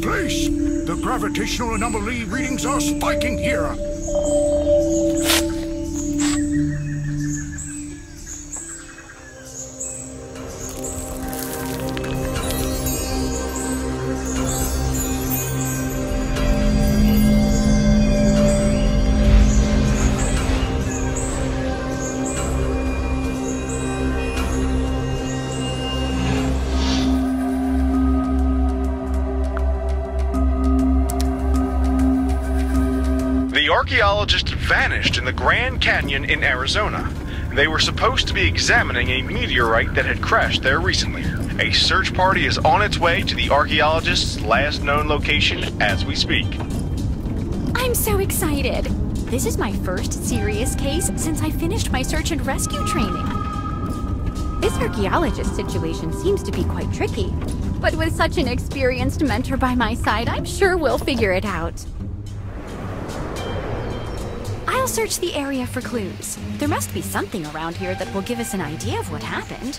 place! The gravitational anomaly readings are spiking here! Archaeologists vanished in the Grand Canyon in Arizona. They were supposed to be examining a meteorite that had crashed there recently. A search party is on its way to the archaeologists' last known location as we speak. I'm so excited! This is my first serious case since I finished my search and rescue training. This archaeologist situation seems to be quite tricky, but with such an experienced mentor by my side, I'm sure we'll figure it out. I'll search the area for clues. There must be something around here that will give us an idea of what happened.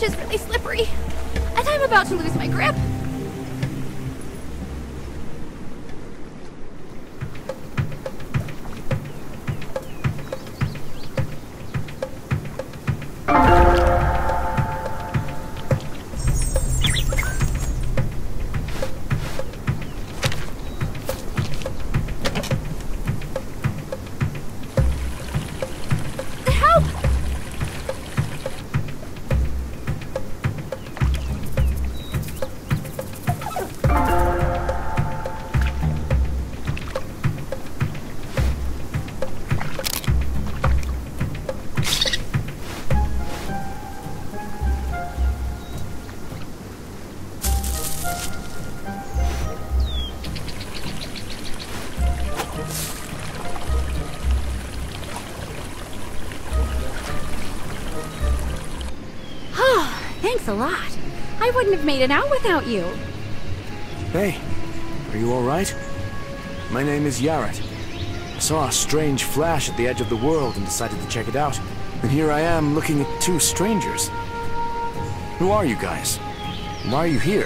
beach is really slippery, and I'm about to lose my grip. Thanks a lot. I wouldn't have made it out without you. Hey, are you alright? My name is Yaret. I saw a strange flash at the edge of the world and decided to check it out. And here I am looking at two strangers. Who are you guys? Why are you here?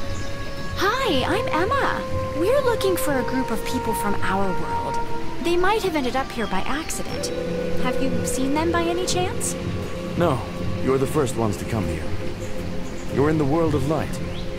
Hi, I'm Emma. We're looking for a group of people from our world. They might have ended up here by accident. Have you seen them by any chance? No, you're the first ones to come here. You're in the world of light.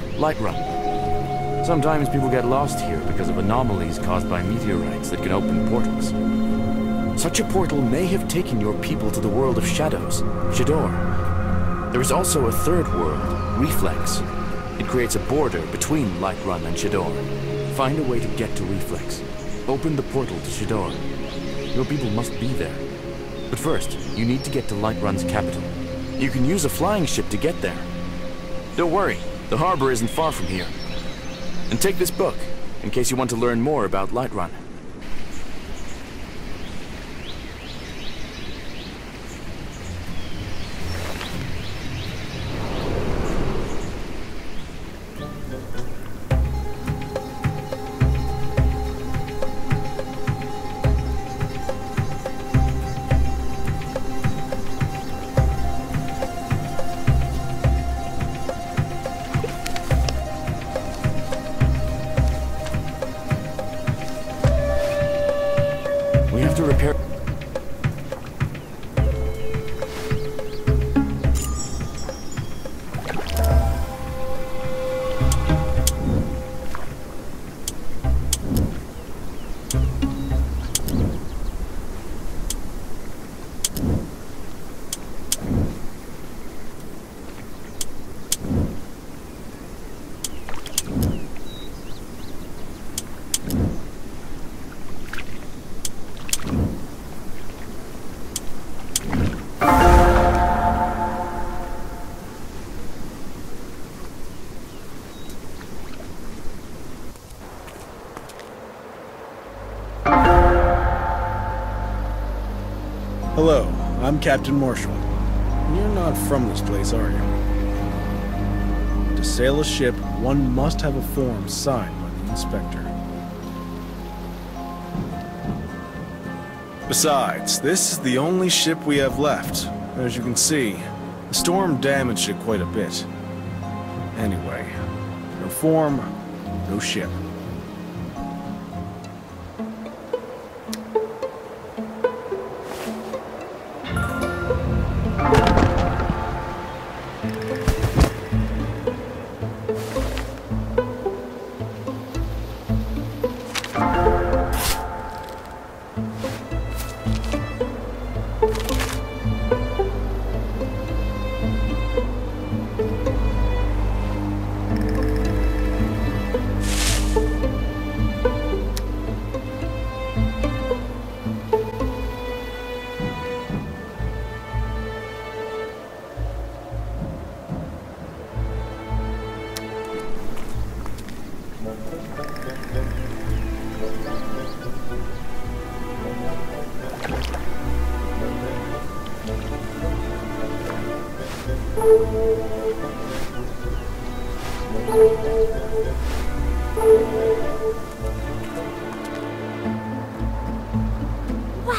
Lightrun. Sometimes people get lost here because of anomalies caused by meteorites that can open portals. Such a portal may have taken your people to the world of shadows, Shador. There is also a third world, Reflex. It creates a border between Lightrun and Shador. Find a way to get to Reflex. Open the portal to Shador. Your people must be there. But first, you need to get to Lightrun's capital. You can use a flying ship to get there. Don't worry, the harbor isn't far from here. And take this book, in case you want to learn more about Lightrun. To repair. Hello, I'm Captain Marshall. You're not from this place, are you? To sail a ship, one must have a form signed by the inspector. Besides, this is the only ship we have left. As you can see, the storm damaged it quite a bit. Anyway, no form, no ship.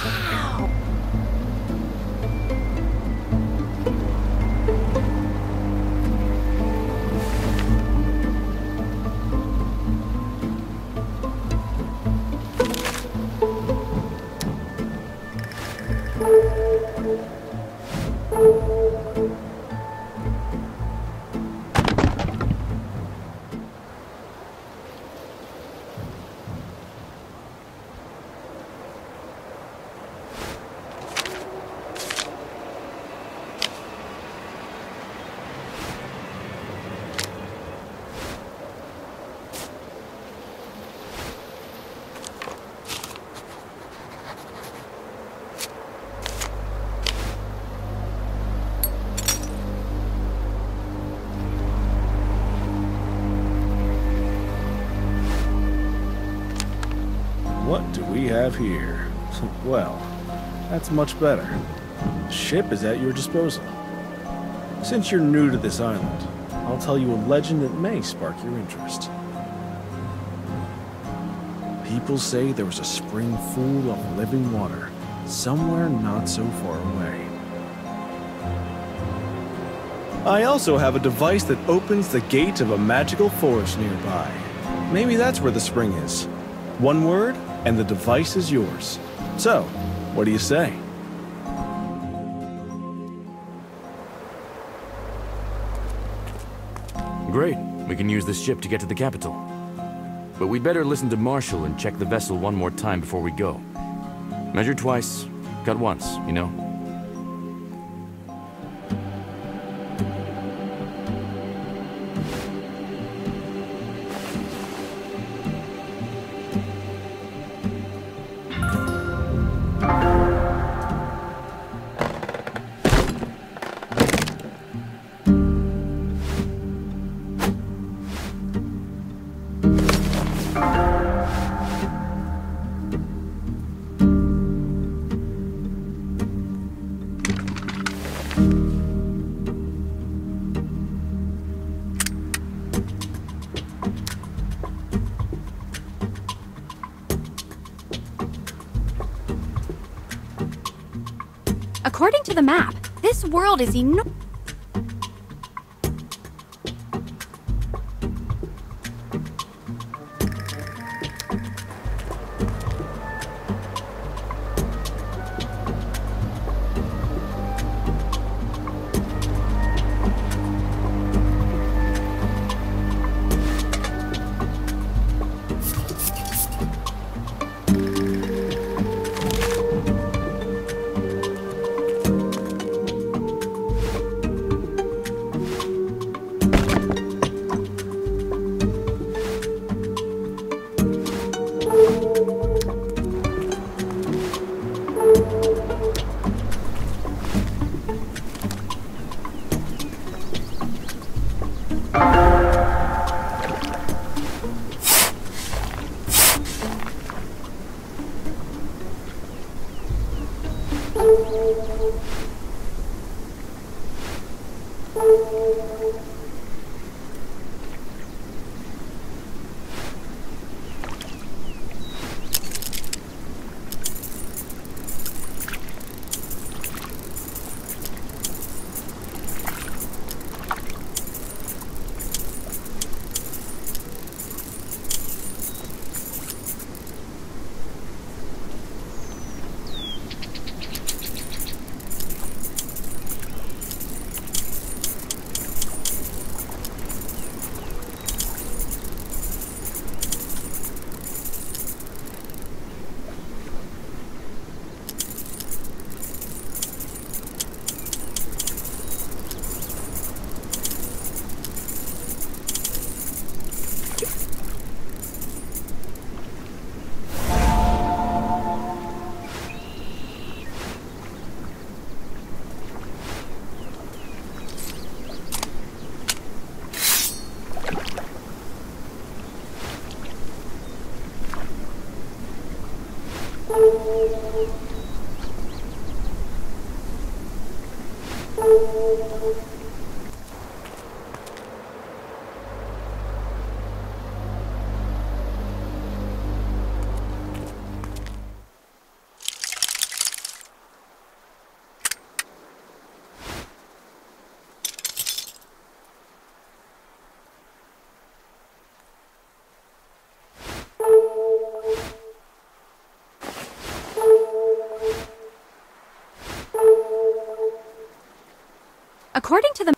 Wow! What do we have here? Well, that's much better. The ship is at your disposal. Since you're new to this island, I'll tell you a legend that may spark your interest. People say there was a spring full of living water, somewhere not so far away. I also have a device that opens the gate of a magical forest nearby. Maybe that's where the spring is. One word, and the device is yours. So, what do you say? Great. We can use this ship to get to the capital. But we'd better listen to Marshall and check the vessel one more time before we go. Measure twice, cut once, you know? According to the map, this world is enormous. According to the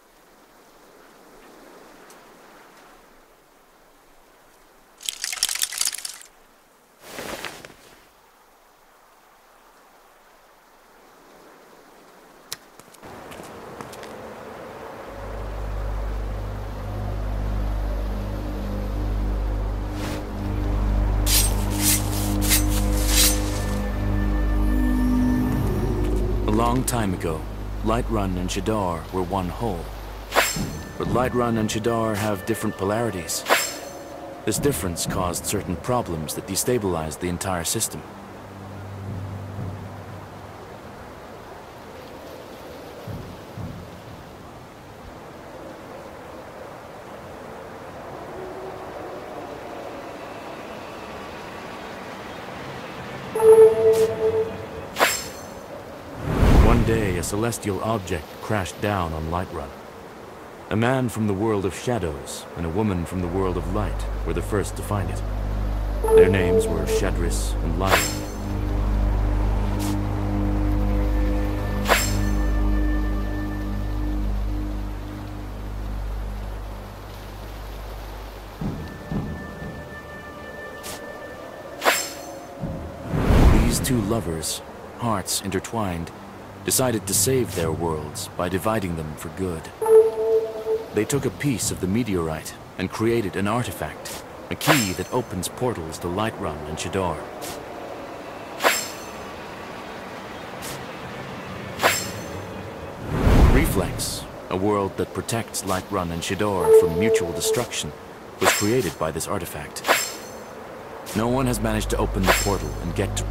A long time ago, Lightrun and Shadar were one whole. But Lightrun and Shadar have different polarities. This difference caused certain problems that destabilized the entire system. One day, a celestial object crashed down on Lightrun. A man from the world of shadows and a woman from the world of light were the first to find it. Their names were Shadris and Light. These two lovers, hearts intertwined, decided to save their worlds by dividing them for good. They took a piece of the meteorite and created an artifact, a key that opens portals to Lightrun and Shadar. Reflex, a world that protects Lightrun and Shadar from mutual destruction, was created by this artifact. No one has managed to open the portal and get to...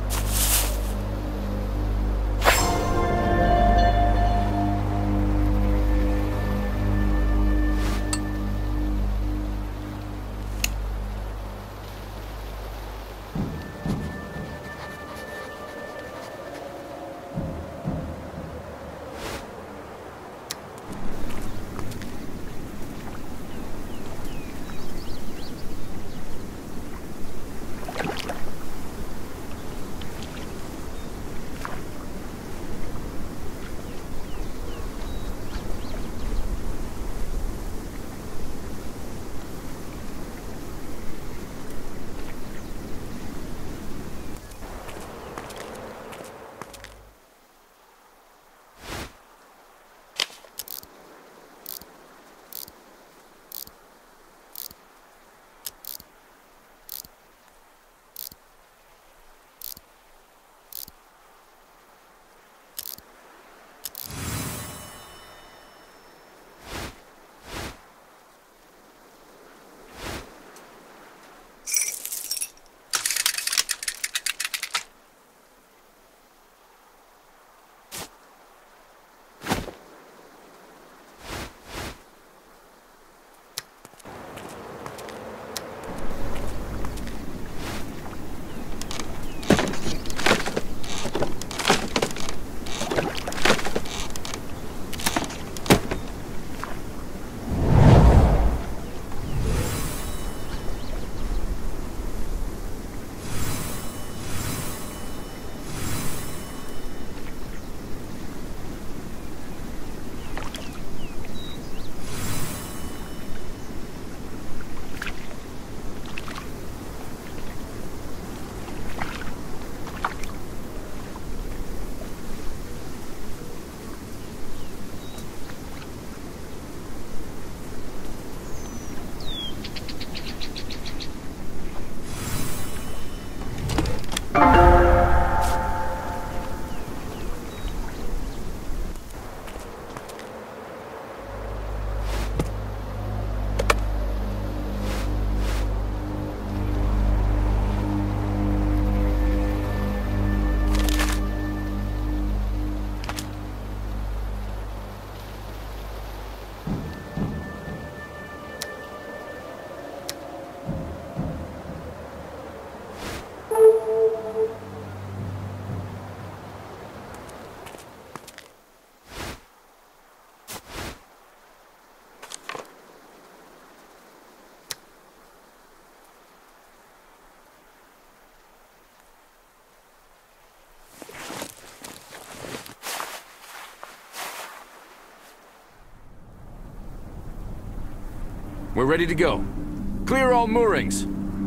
We're ready to go. Clear all moorings.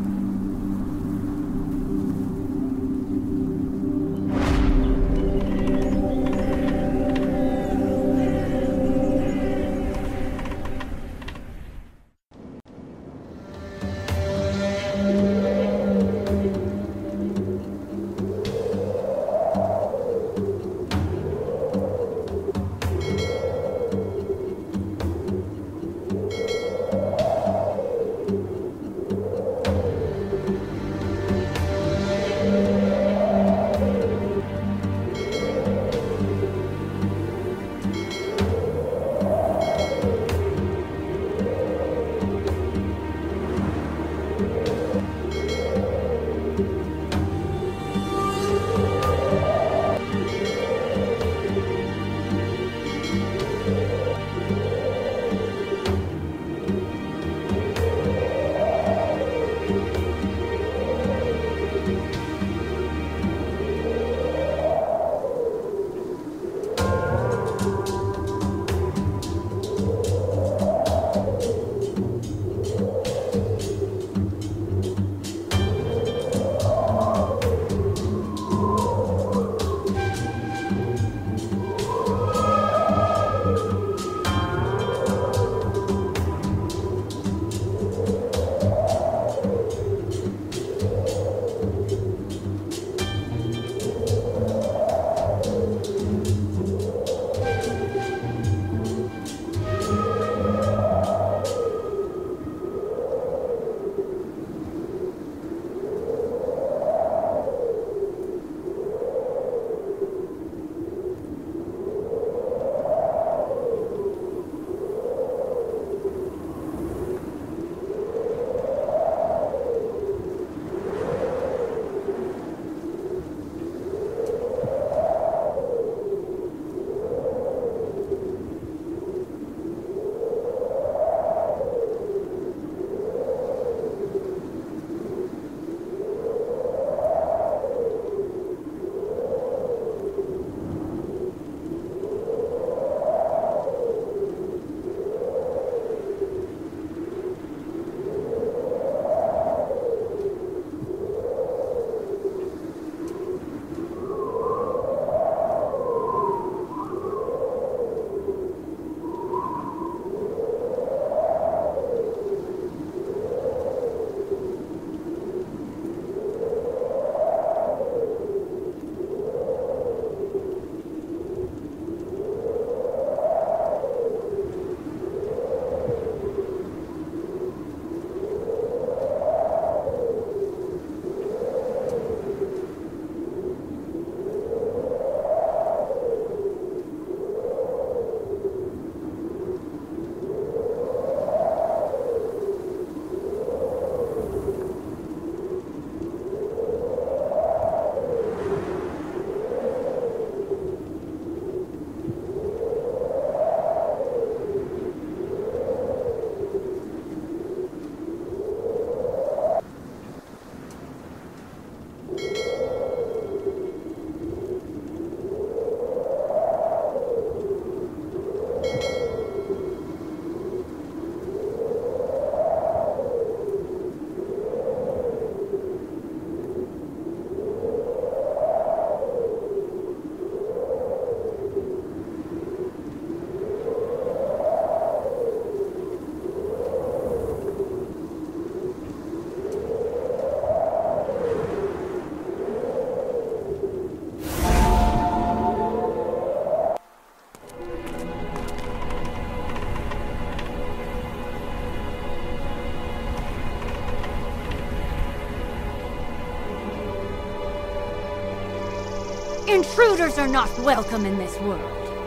Intruders are not welcome in this world.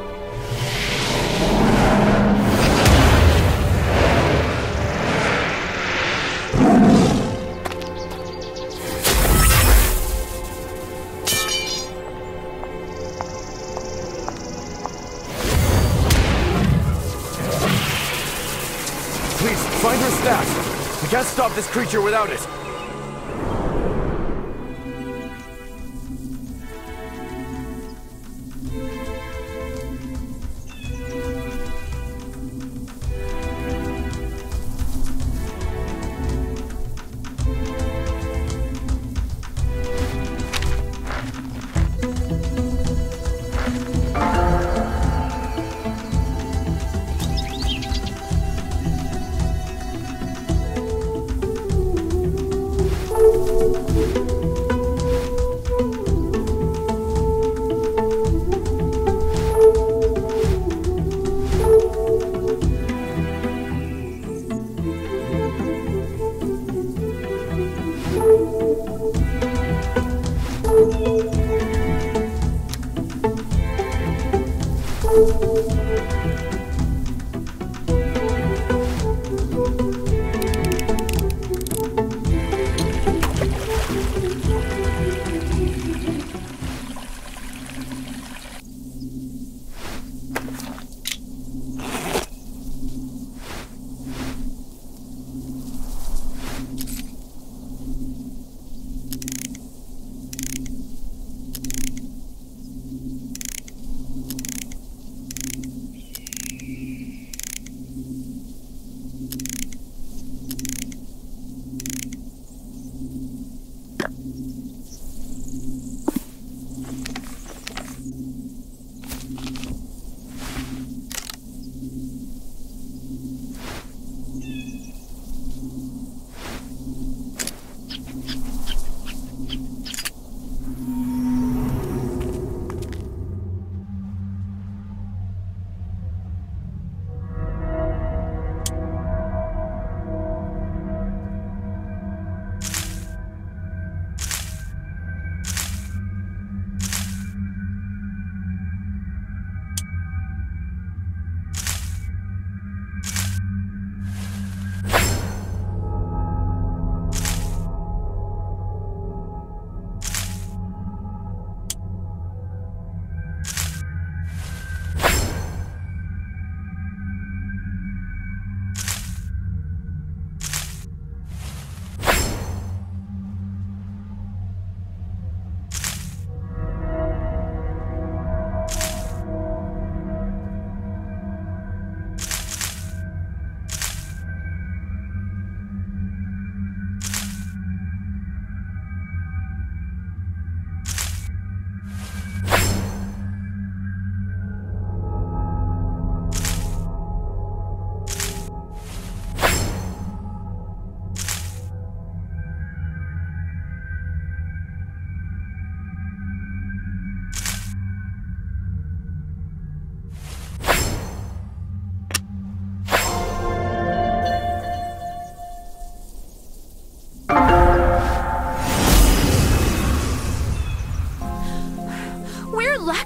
Please, find her staff. We can't stop this creature without it.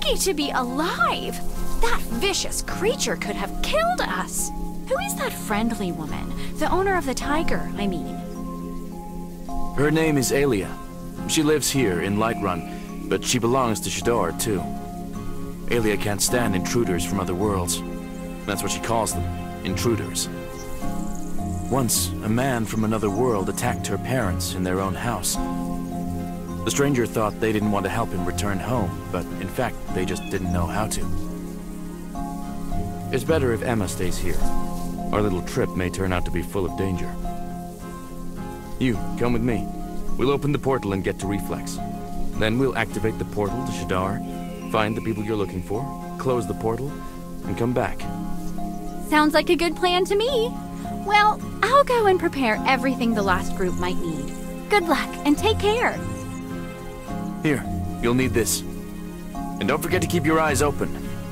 lucky to be alive. That vicious creature could have killed us. Who is that friendly woman? The owner of the tiger, I mean. Her name is Aelia. She lives here in Lightrun, but she belongs to Shador, too. Aelia can't stand intruders from other worlds. That's what she calls them, intruders. Once, a man from another world attacked her parents in their own house. The stranger thought they didn't want to help him return home, but in fact, they just didn't know how to. It's better if Emma stays here. Our little trip may turn out to be full of danger. You, come with me. We'll open the portal and get to Reflex. Then we'll activate the portal to Shadar, find the people you're looking for, close the portal, and come back. Sounds like a good plan to me. Well, I'll go and prepare everything the last group might need. Good luck, and take care. Here, you'll need this. And don't forget to keep your eyes open.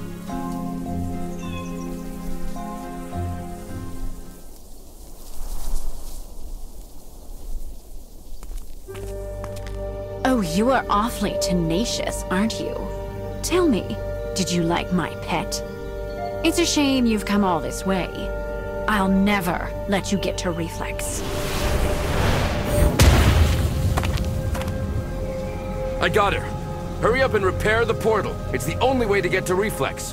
Oh, you are awfully tenacious, aren't you? Tell me, did you like my pet? It's a shame you've come all this way. I'll never let you get to Reflex. I got her. Hurry up and repair the portal. It's the only way to get to Reflex.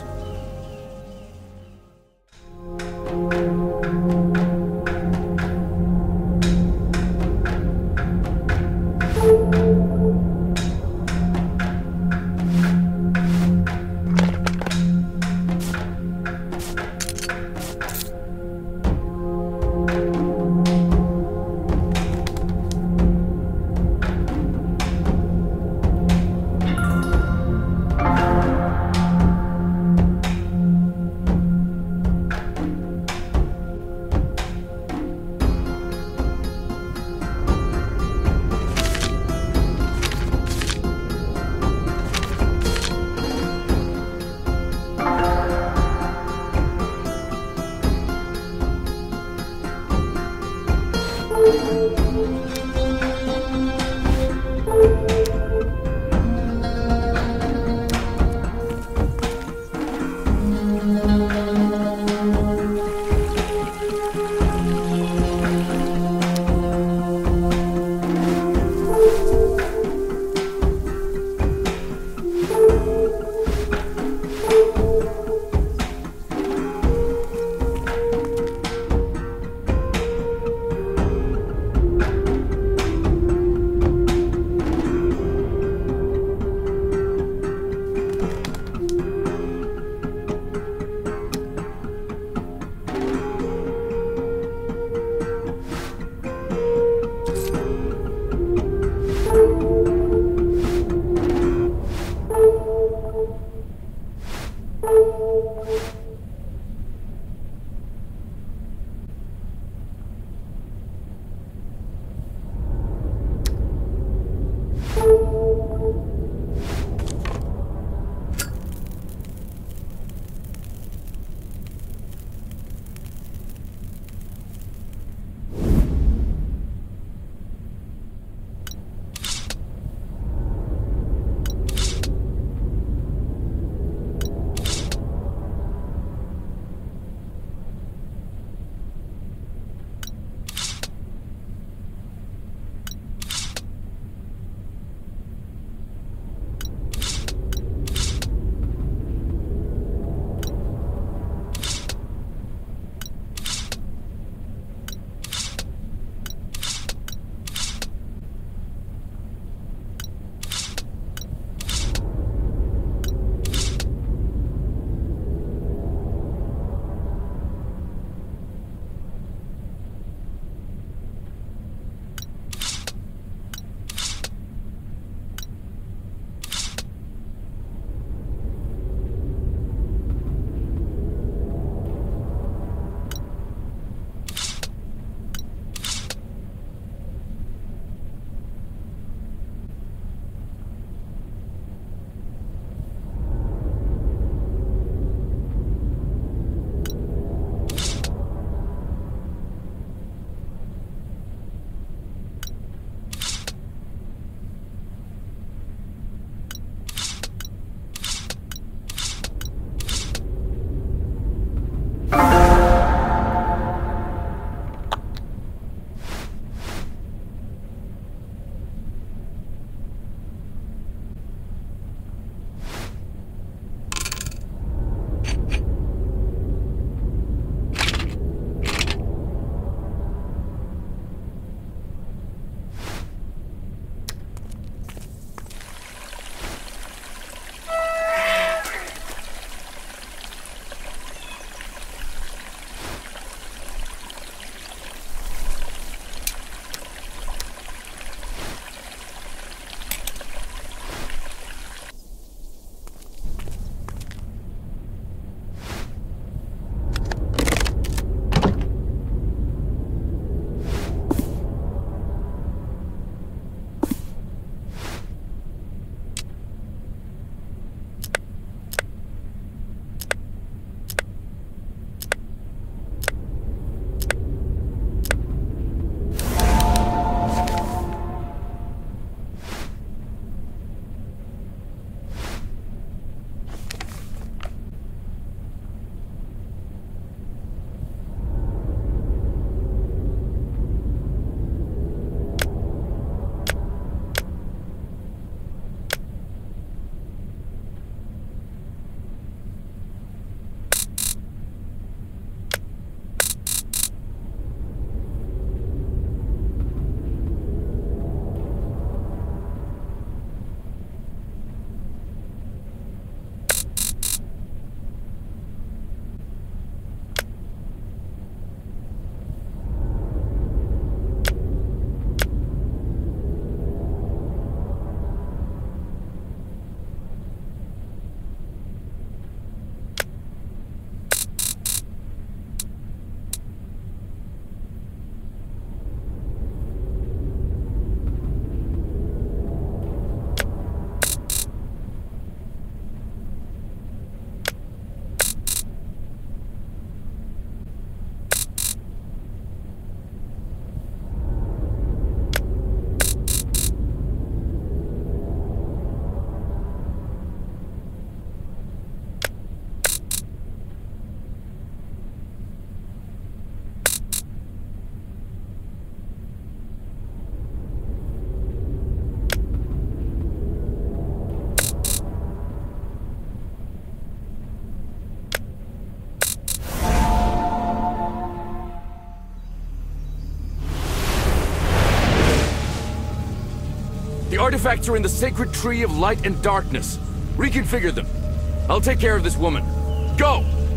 artifacts are in the sacred tree of light and darkness. Reconfigure them. I'll take care of this woman. Go!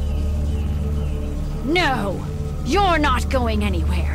No! You're not going anywhere.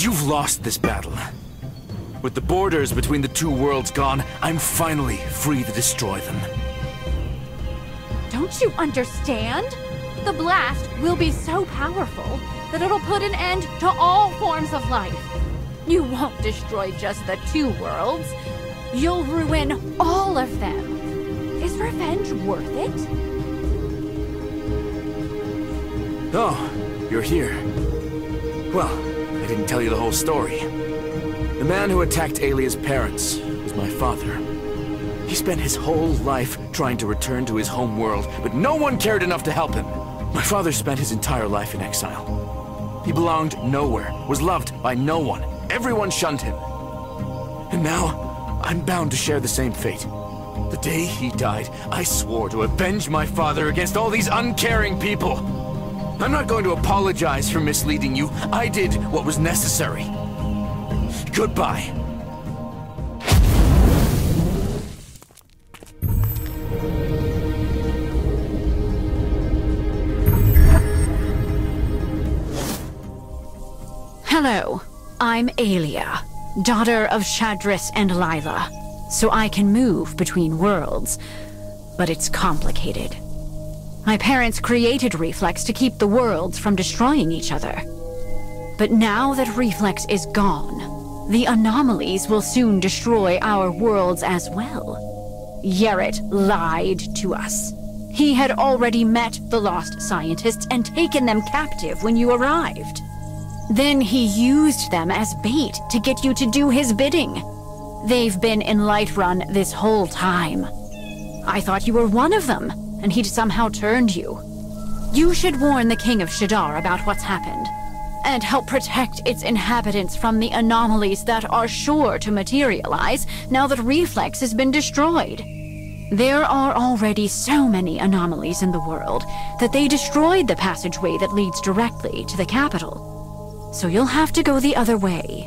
You've lost this battle. With the borders between the two worlds gone, I'm finally free to destroy them. Don't you understand? The blast will be so powerful that it'll put an end to all forms of life. You won't destroy just the two worlds. You'll ruin all of them. Is revenge worth it? Oh, you're here. Well, I didn't tell you the whole story. The man who attacked Aylia's parents was my father. He spent his whole life trying to return to his home world, but no one cared enough to help him. My father spent his entire life in exile. He belonged nowhere, was loved by no one. Everyone shunned him. And now, I'm bound to share the same fate. The day he died, I swore to avenge my father against all these uncaring people. I'm not going to apologize for misleading you. I did what was necessary. Goodbye. Hello, I'm Aylia, daughter of Shadris and Lila, so I can move between worlds, but it's complicated. My parents created Reflex to keep the worlds from destroying each other. But now that Reflex is gone, the anomalies will soon destroy our worlds as well. Yerrit lied to us. He had already met the lost scientists and taken them captive when you arrived. Then he used them as bait to get you to do his bidding. They've been in Lightrun this whole time. I thought you were one of them, and he'd somehow turned you. You should warn the King of Shadar about what's happened, and help protect its inhabitants from the anomalies that are sure to materialize now that Reflex has been destroyed. There are already so many anomalies in the world that they destroyed the passageway that leads directly to the capital. So you'll have to go the other way.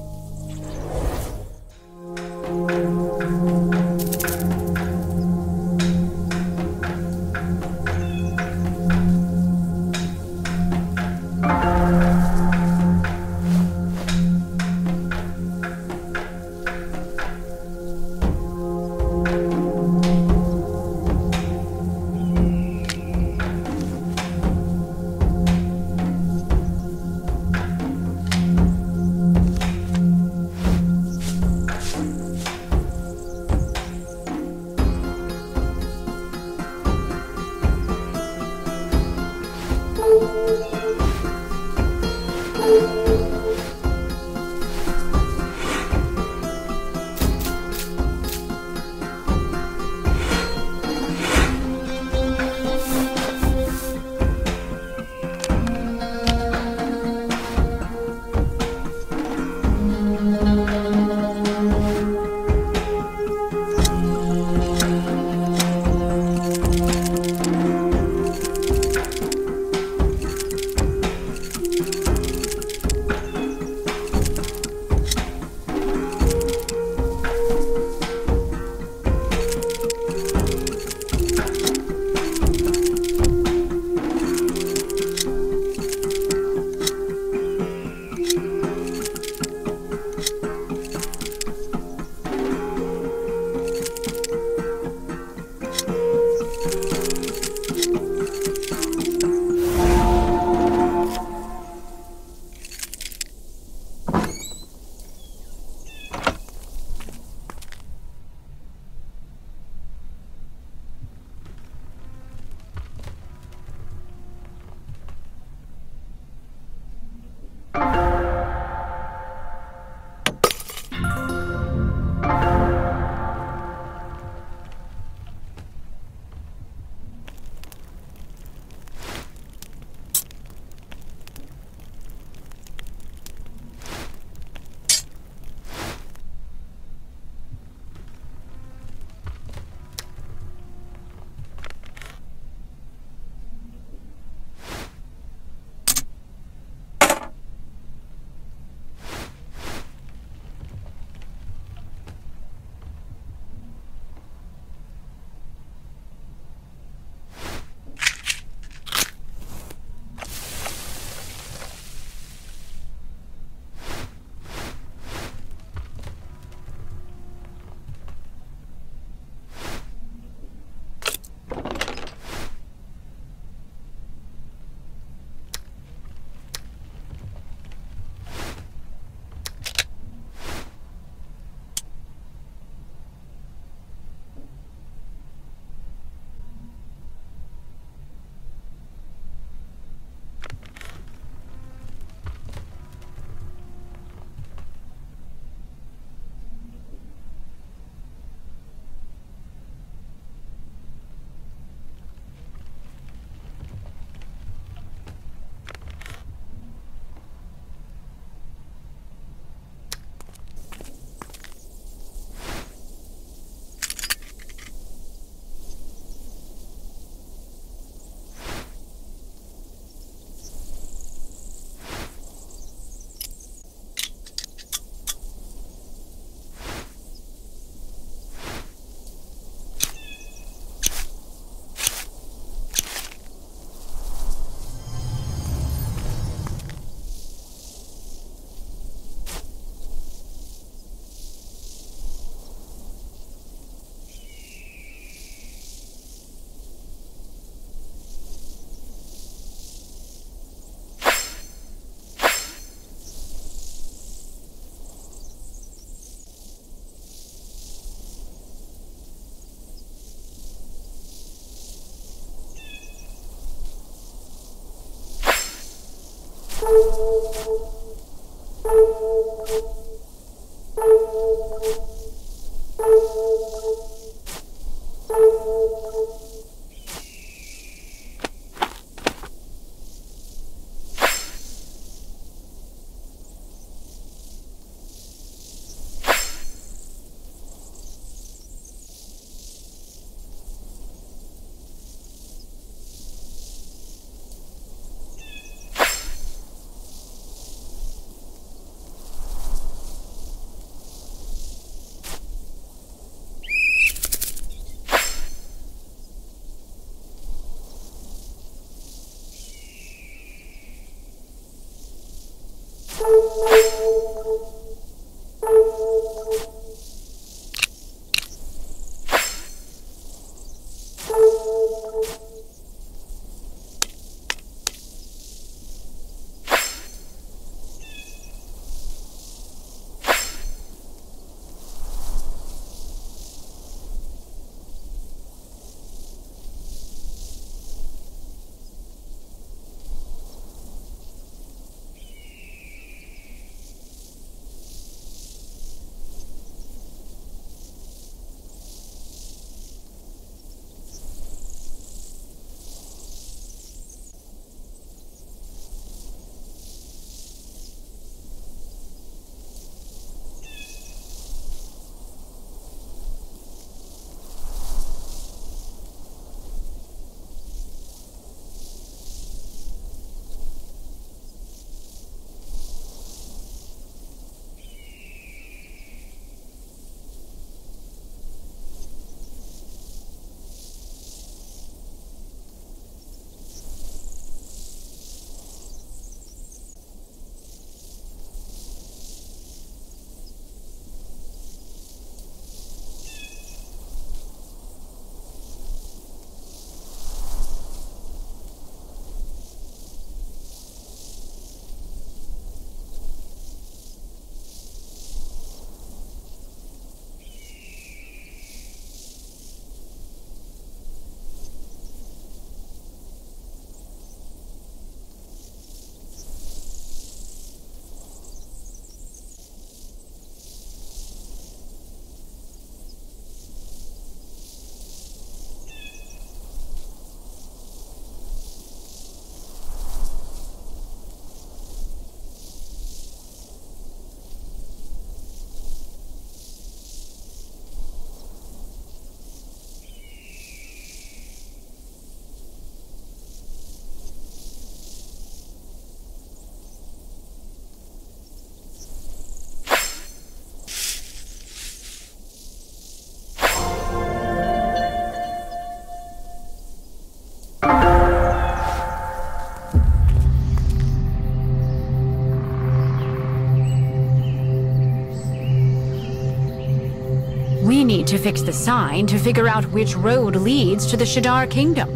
We need to fix the sign to figure out which road leads to the Shadar Kingdom.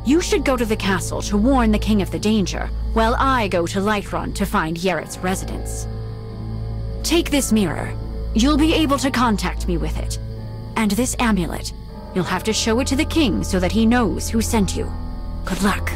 You should go to the castle to warn the king of the danger, while I go to Lightrun to find Yaret's residence. Take this mirror. You'll be able to contact me with it. And this amulet. You'll have to show it to the king so that he knows who sent you. Good luck.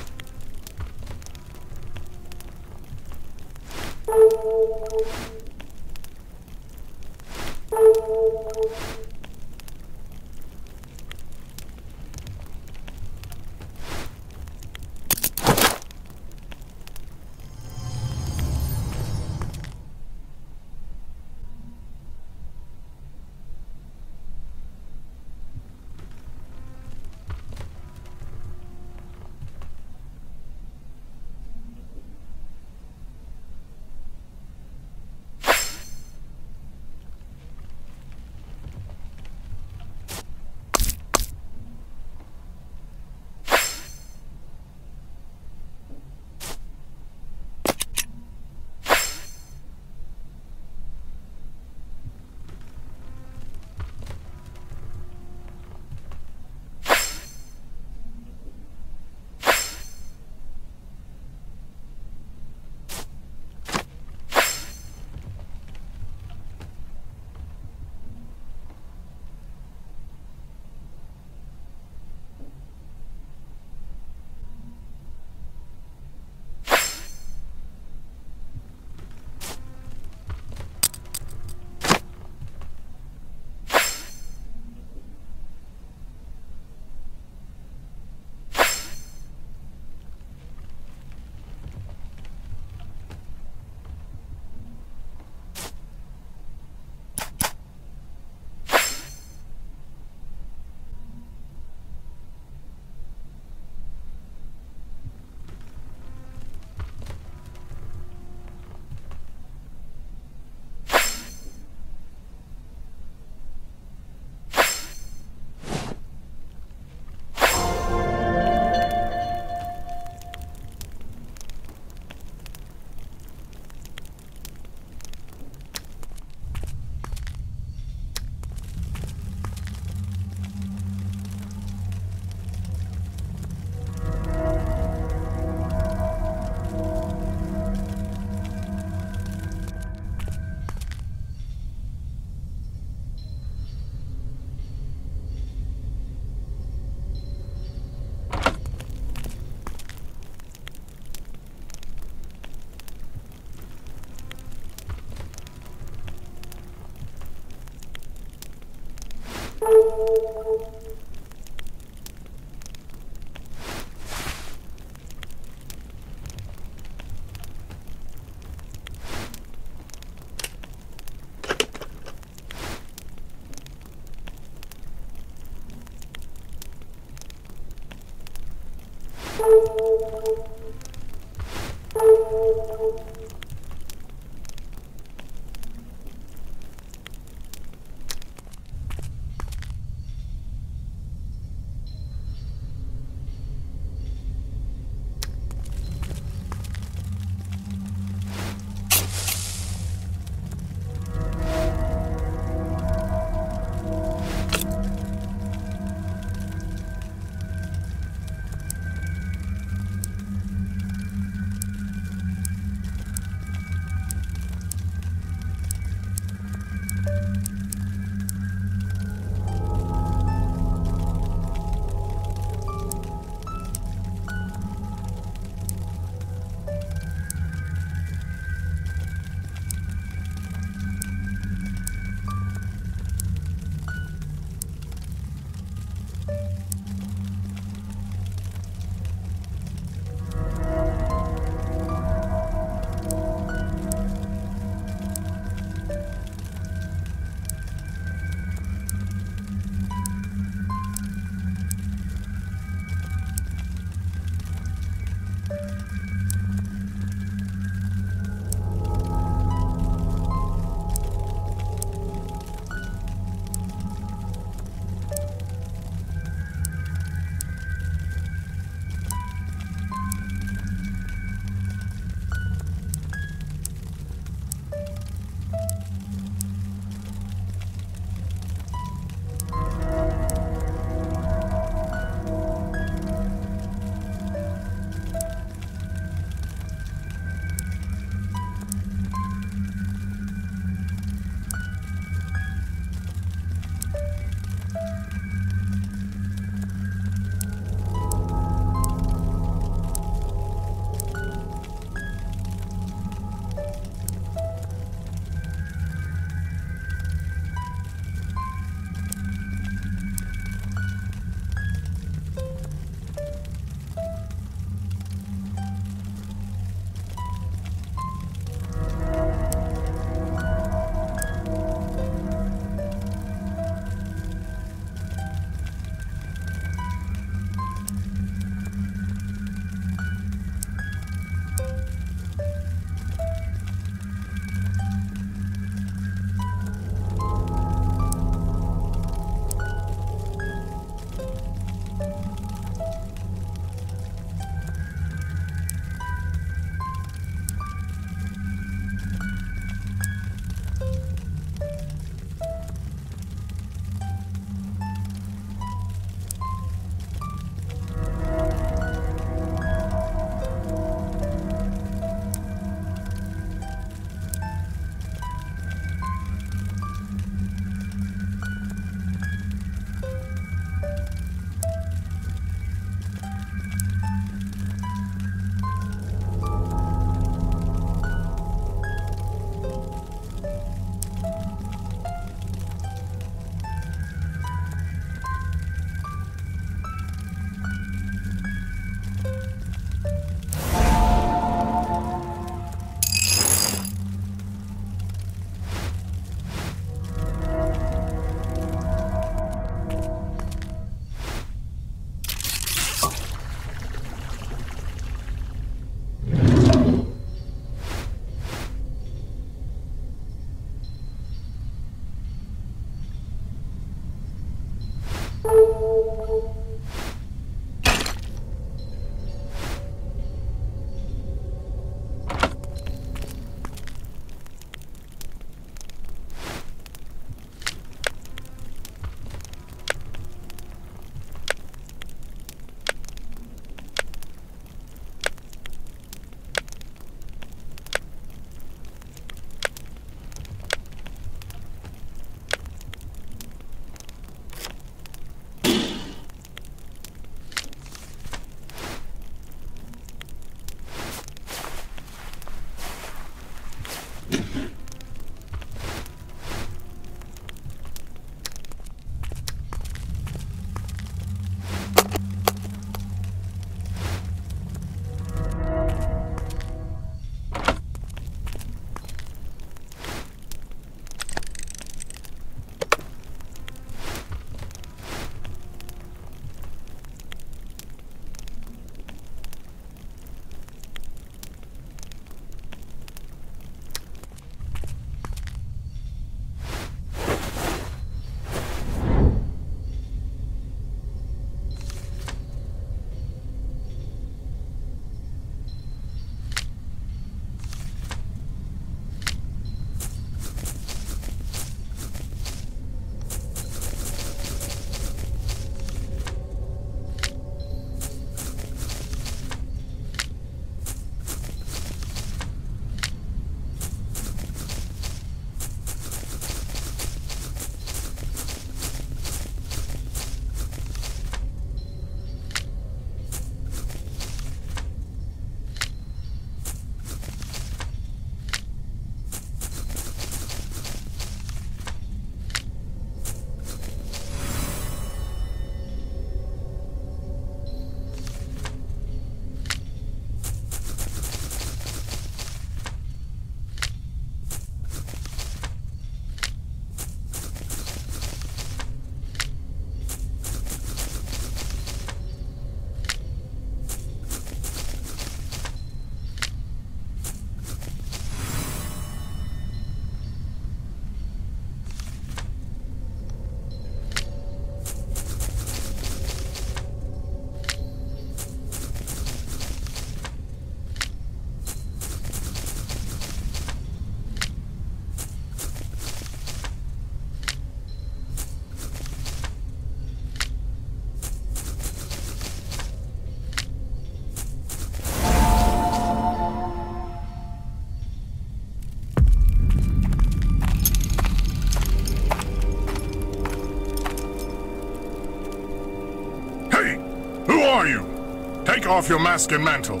off your mask and mantle.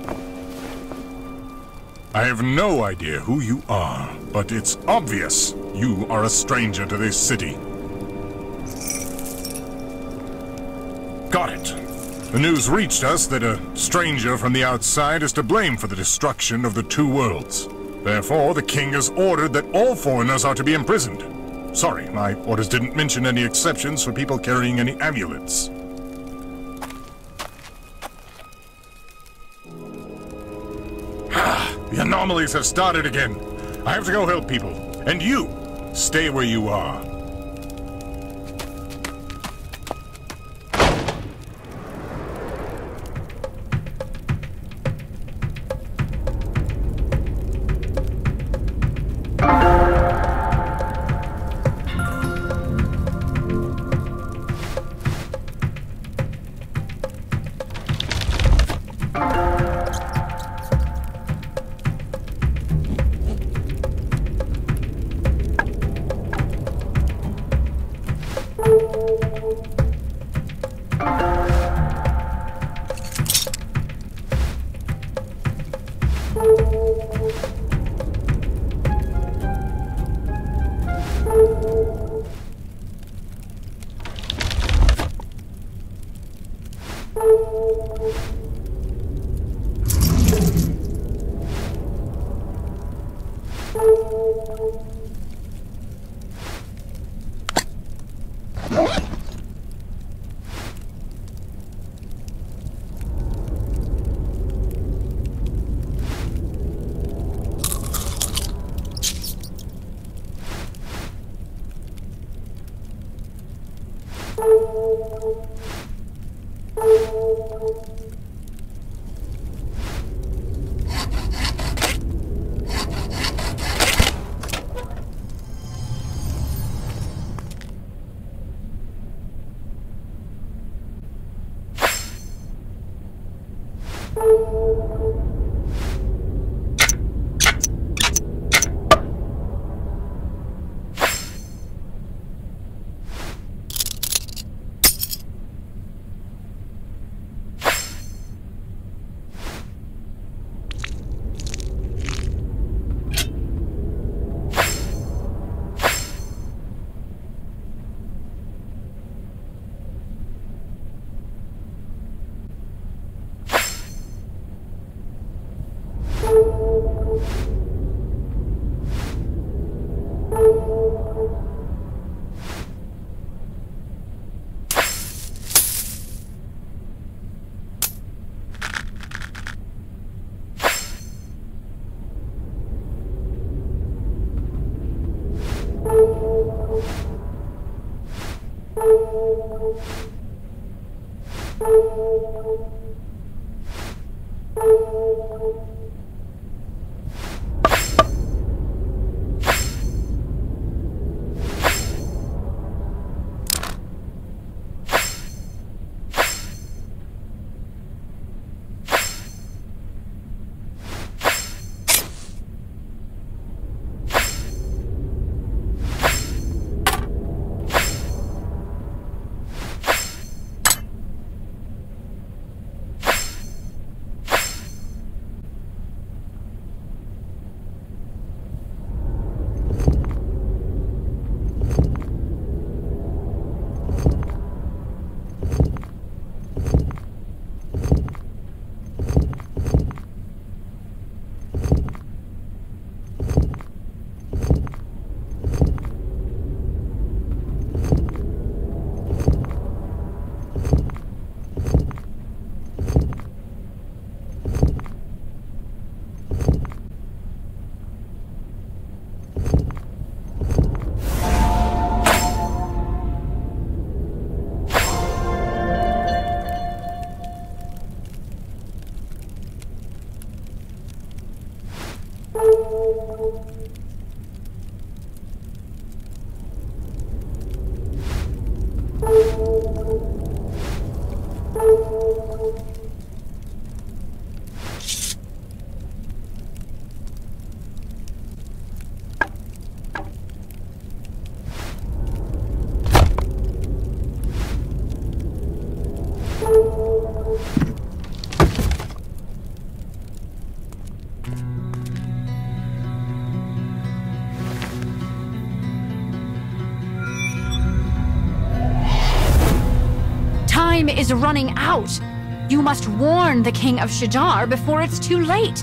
I have no idea who you are, but it's obvious you are a stranger to this city. Got it. The news reached us that a stranger from the outside is to blame for the destruction of the two worlds. Therefore, the king has ordered that all foreigners are to be imprisoned. Sorry, my orders didn't mention any exceptions for people carrying any amulets. The anomalies have started again. I have to go help people. And you, stay where you are. time is running out. You must warn the King of Shadar before it's too late.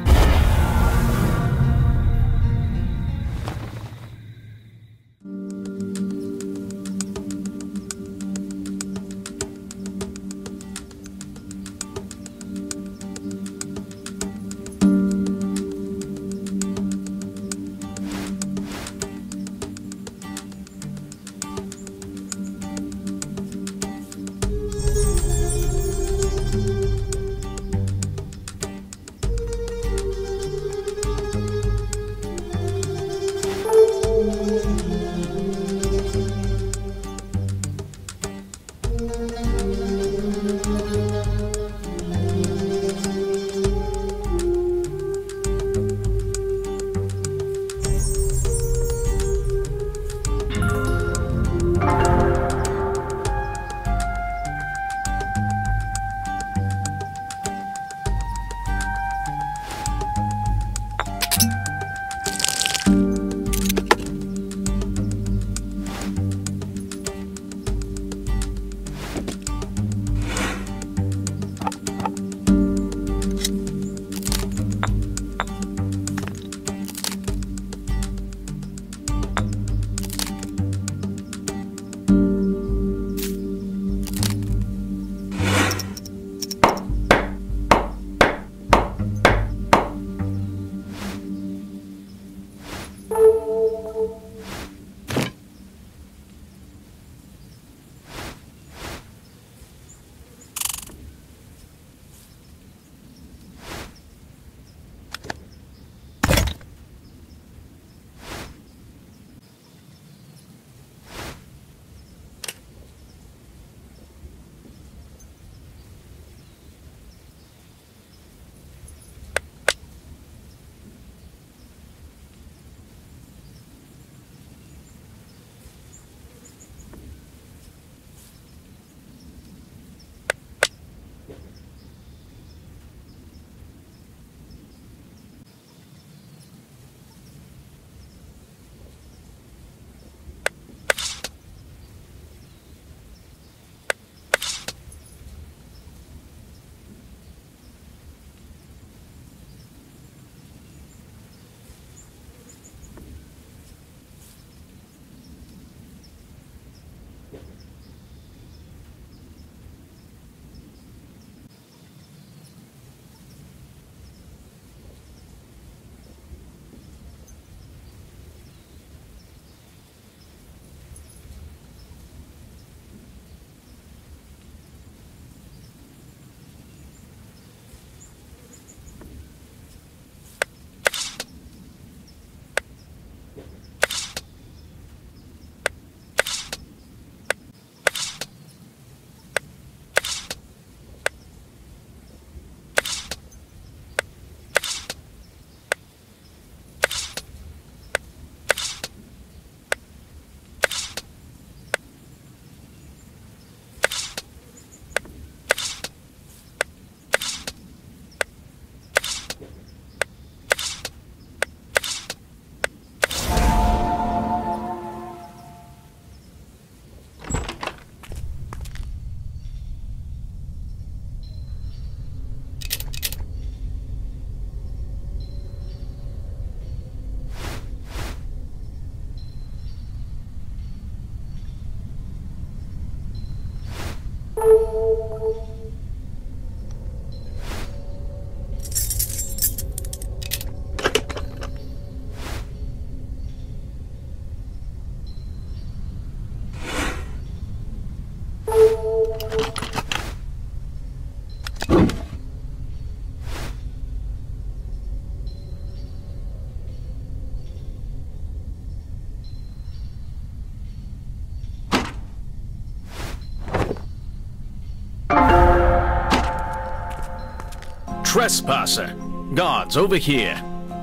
Trespasser! Guards, over here!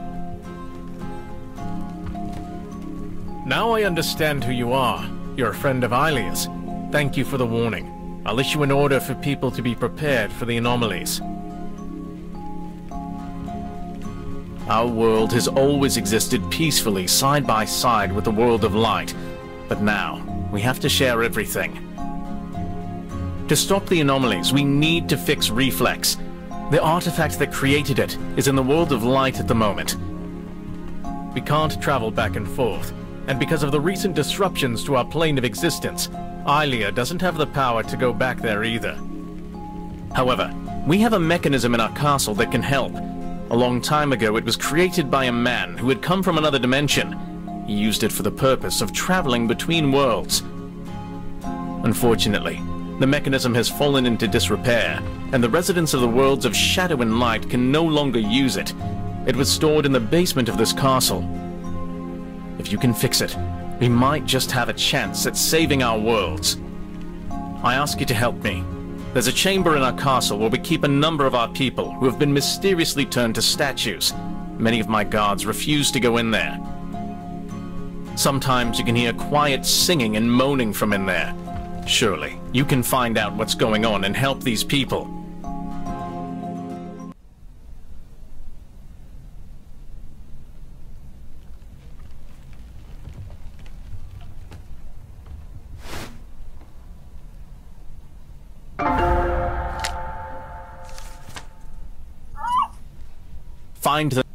Now I understand who you are. You're a friend of Ailia's. Thank you for the warning. I'll issue an order for people to be prepared for the anomalies. Our world has always existed peacefully side by side with the world of light. But now, we have to share everything. To stop the anomalies, we need to fix Reflex. The artifact that created it is in the world of light at the moment. We can't travel back and forth, and because of the recent disruptions to our plane of existence, Ilia doesn't have the power to go back there either. However, we have a mechanism in our castle that can help. A long time ago, it was created by a man who had come from another dimension. He used it for the purpose of traveling between worlds. Unfortunately, the mechanism has fallen into disrepair, and the residents of the worlds of Shadow and Light can no longer use it. It was stored in the basement of this castle. If you can fix it, we might just have a chance at saving our worlds. I ask you to help me. There's a chamber in our castle where we keep a number of our people who have been mysteriously turned to statues. Many of my guards refuse to go in there. Sometimes you can hear quiet singing and moaning from in there. Surely, you can find out what's going on and help these people. Find the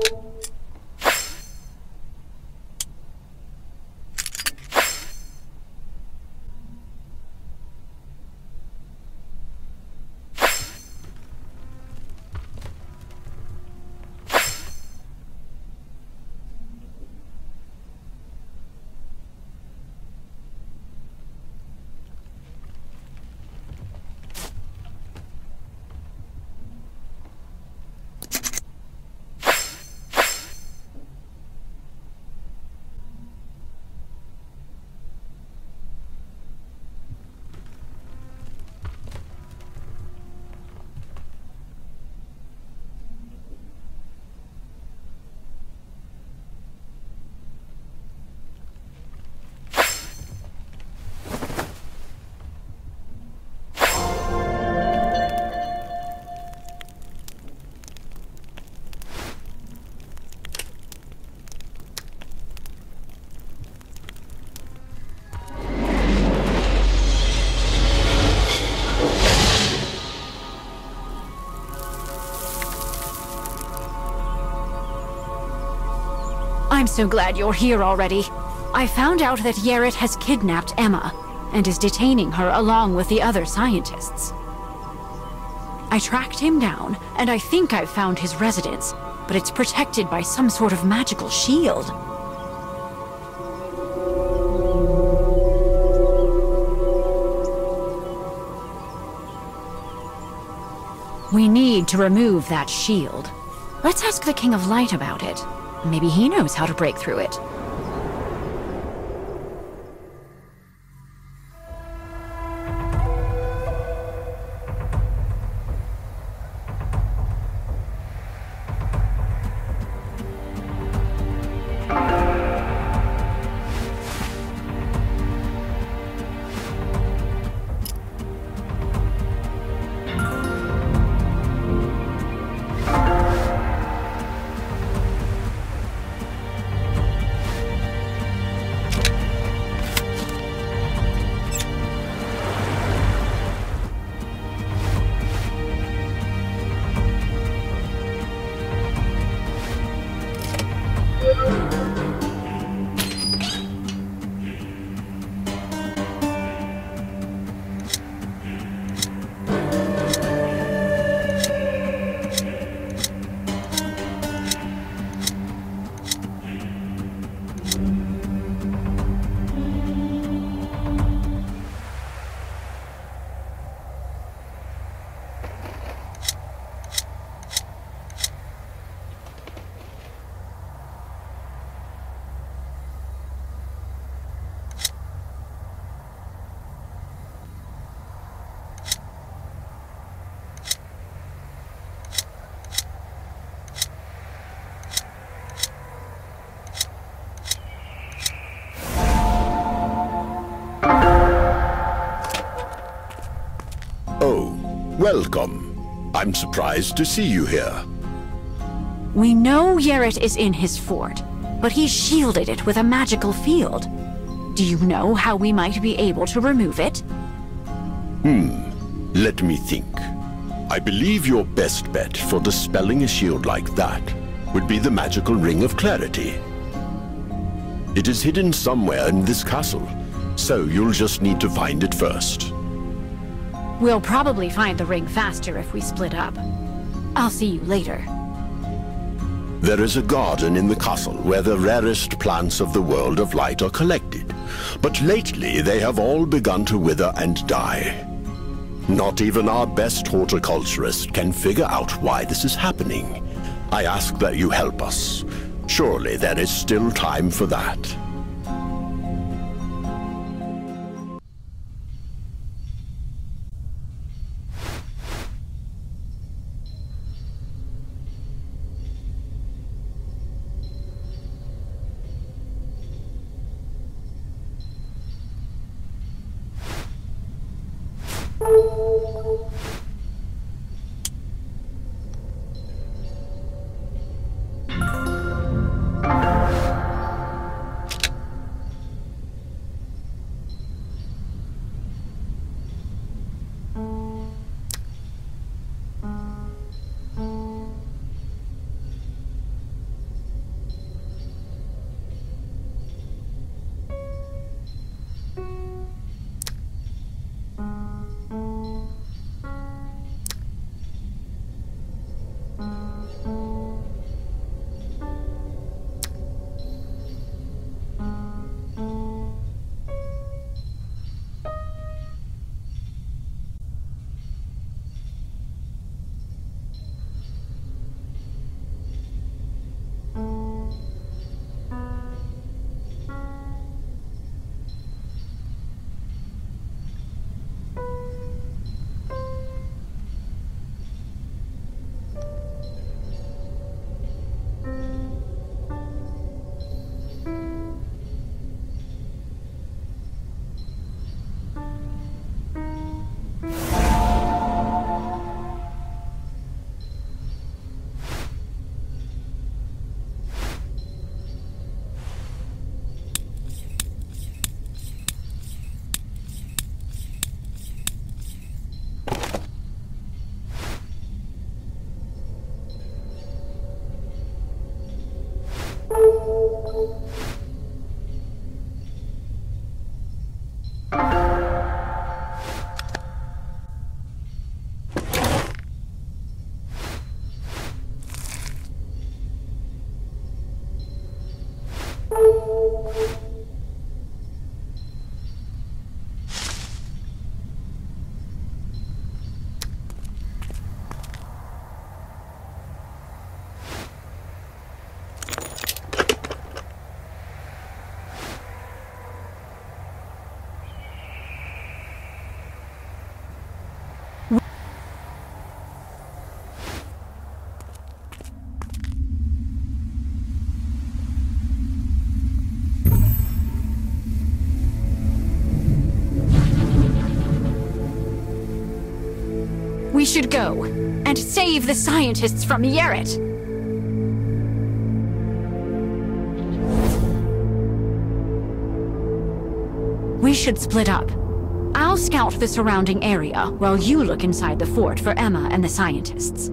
I'm so glad you're here already. I found out that Yarret has kidnapped Emma, and is detaining her along with the other scientists. I tracked him down, and I think I've found his residence, but it's protected by some sort of magical shield. We need to remove that shield. Let's ask the King of Light about it. Maybe he knows how to break through it. Welcome. I'm surprised to see you here. We know Yarret is in his fort, but he shielded it with a magical field. Do you know how we might be able to remove it? Let me think. I believe your best bet for dispelling a shield like that would be the magical Ring of Clarity. It is hidden somewhere in this castle, so you'll just need to find it first. We'll probably find the ring faster if we split up. I'll see you later. There is a garden in the castle where the rarest plants of the world of light are collected, but lately they have all begun to wither and die. Not even our best horticulturist can figure out why this is happening. I ask that you help us. Surely there is still time for that. We should go and save the scientists from Yaret. We should split up. I'll scout the surrounding area while you look inside the fort for Emma and the scientists.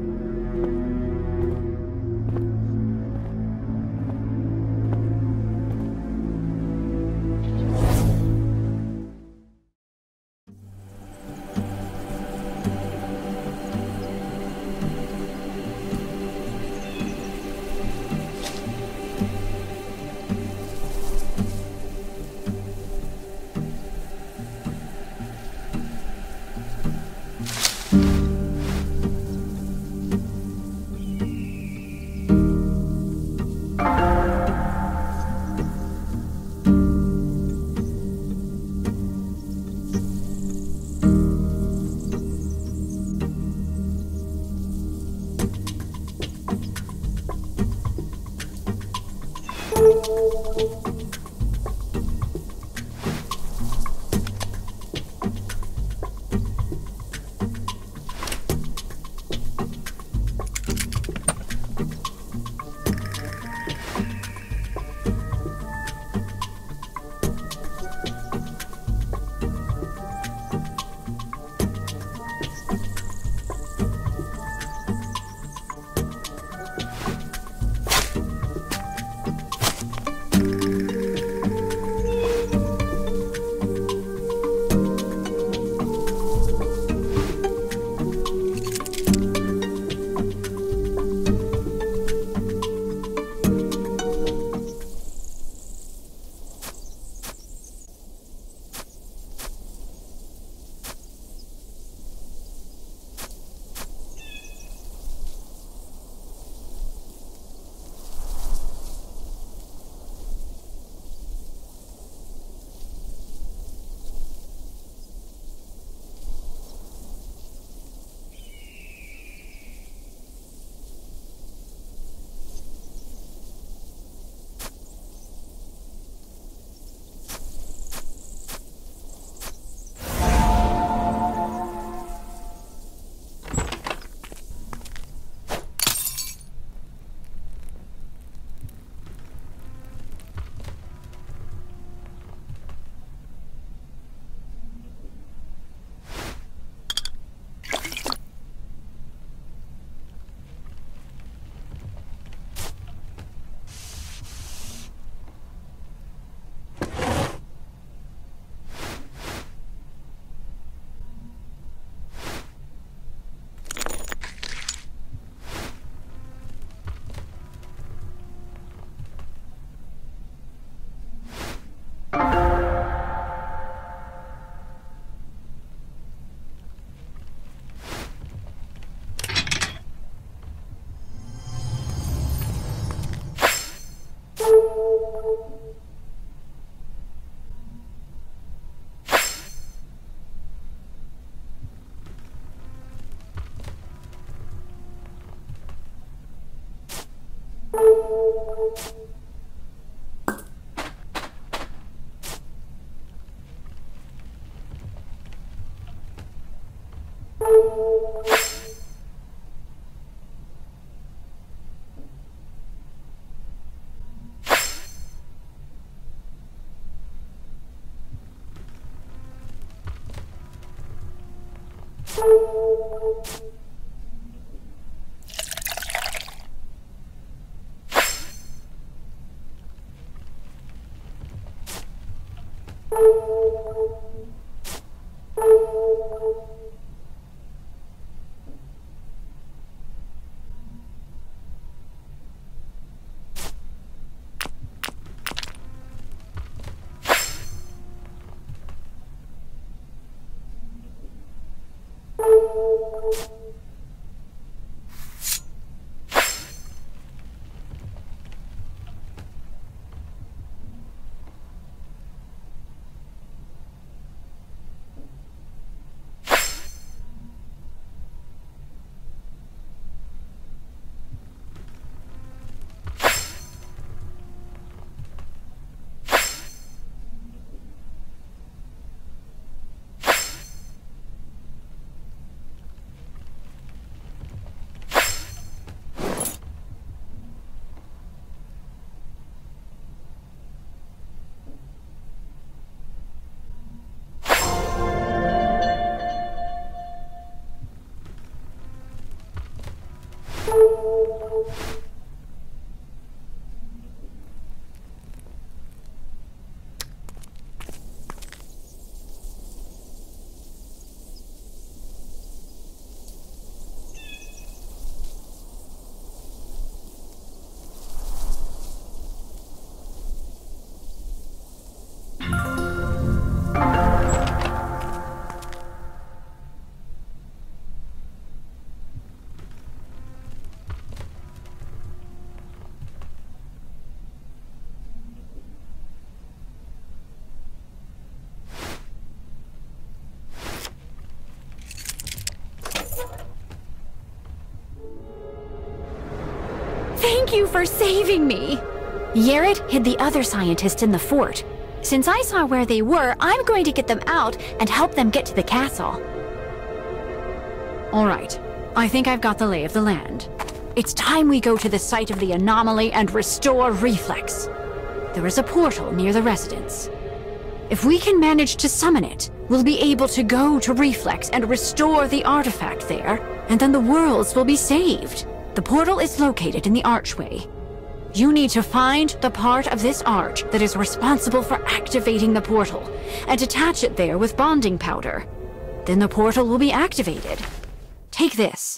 Thank you for saving me! Yared hid the other scientists in the fort. Since I saw where they were, I'm going to get them out and help them get to the castle. Alright, I think I've got the lay of the land. It's time we go to the site of the anomaly and restore Reflex. There is a portal near the residence. If we can manage to summon it, we'll be able to go to Reflex and restore the artifact there, and then the worlds will be saved. The portal is located in the archway. You need to find the part of this arch that is responsible for activating the portal, and attach it there with bonding powder. Then the portal will be activated. Take this.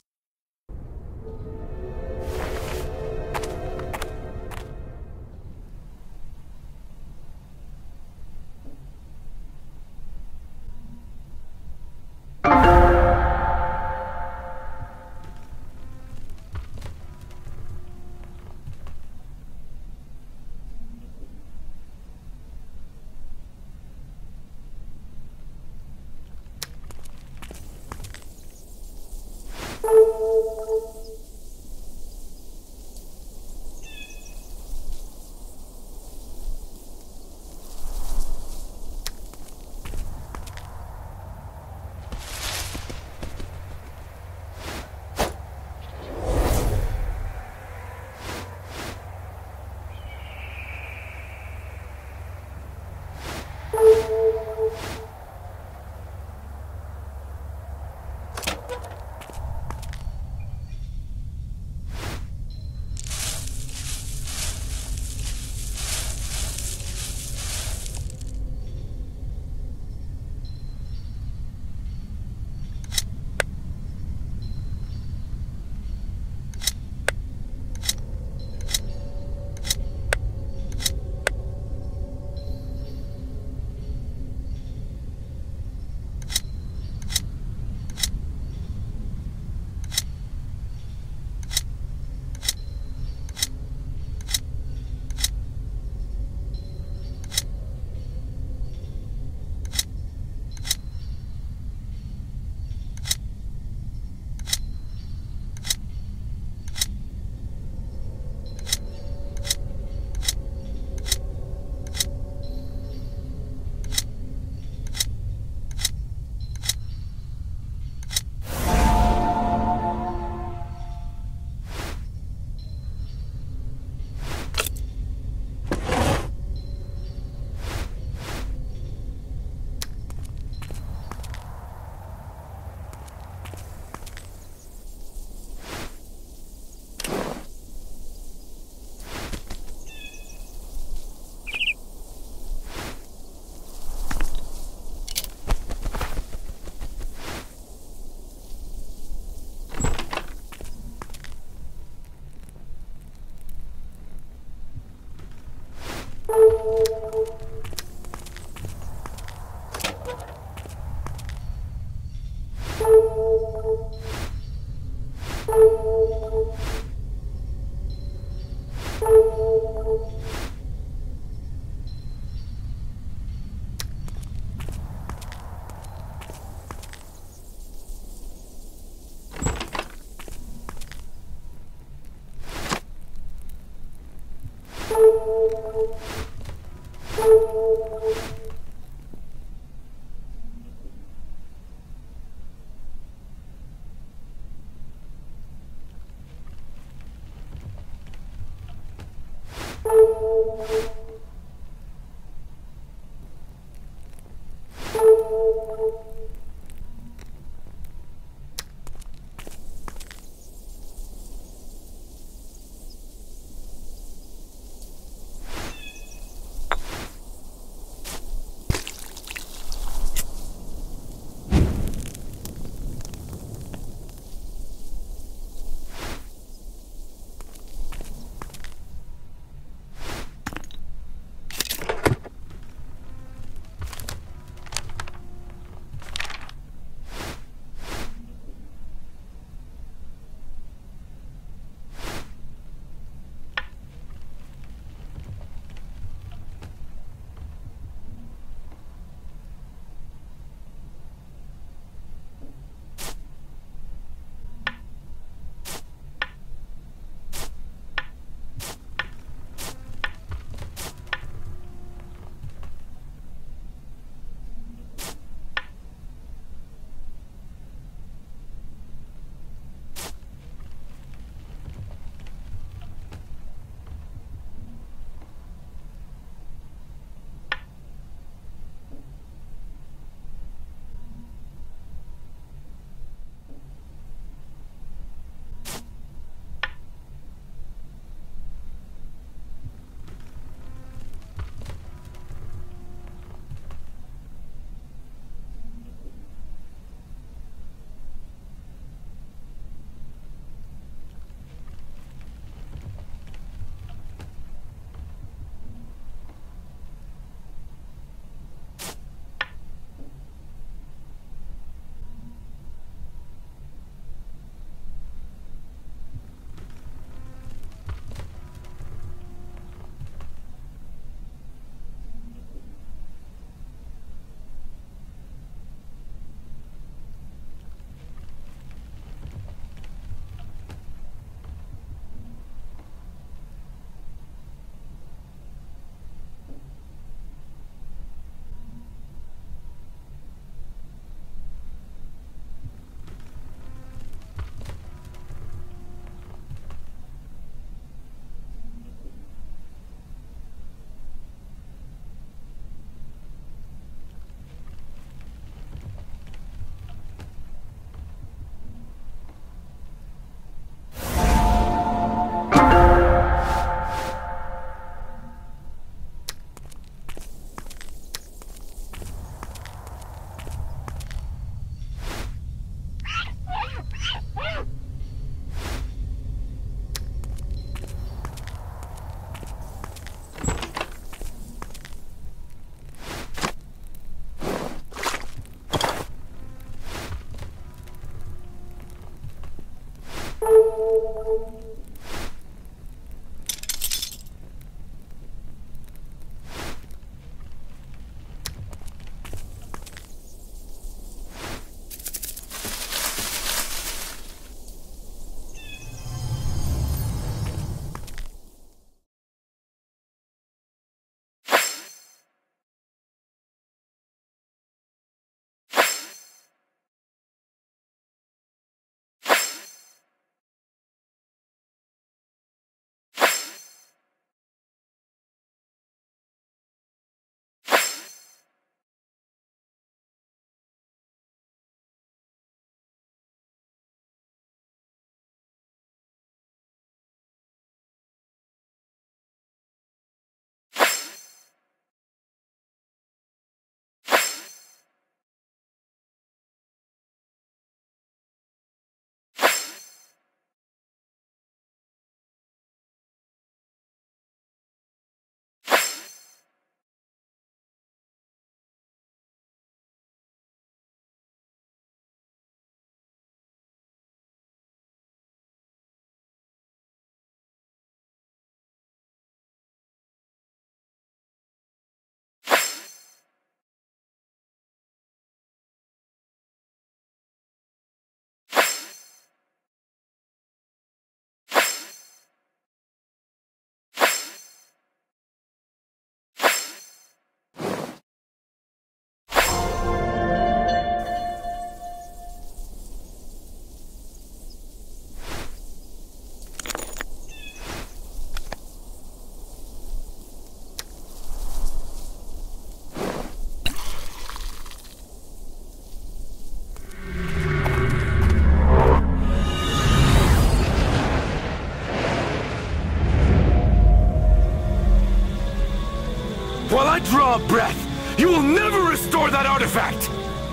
draw a breath, you will never restore that artifact!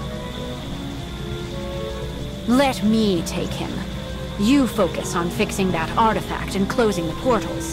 Let me take him. You focus on fixing that artifact and closing the portals.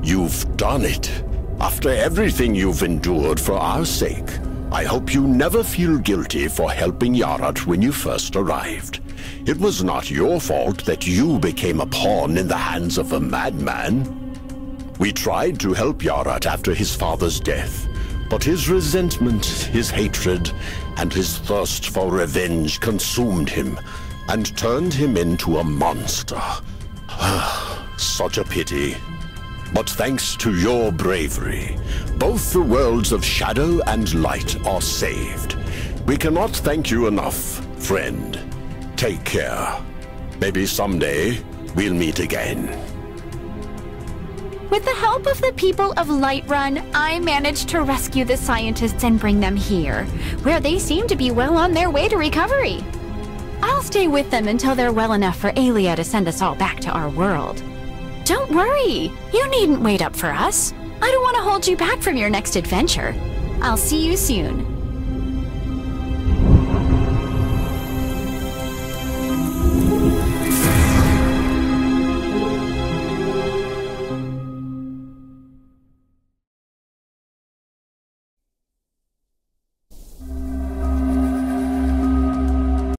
You've done it. After everything you've endured for our sake, I hope you never feel guilty for helping Yarat when you first arrived. It was not your fault that you became a pawn in the hands of a madman. We tried to help Yarat after his father's death, but his resentment, his hatred, and his thirst for revenge consumed him and turned him into a monster. Such a pity. But thanks to your bravery, both the worlds of Shadow and Light are saved. We cannot thank you enough, friend. Take care. Maybe someday we'll meet again. With the help of the people of Lightrun, I managed to rescue the scientists and bring them here, where they seem to be well on their way to recovery. I'll stay with them until they're well enough for Aelia to send us all back to our world. Don't worry, you needn't wait up for us. I don't want to hold you back from your next adventure. I'll see you soon.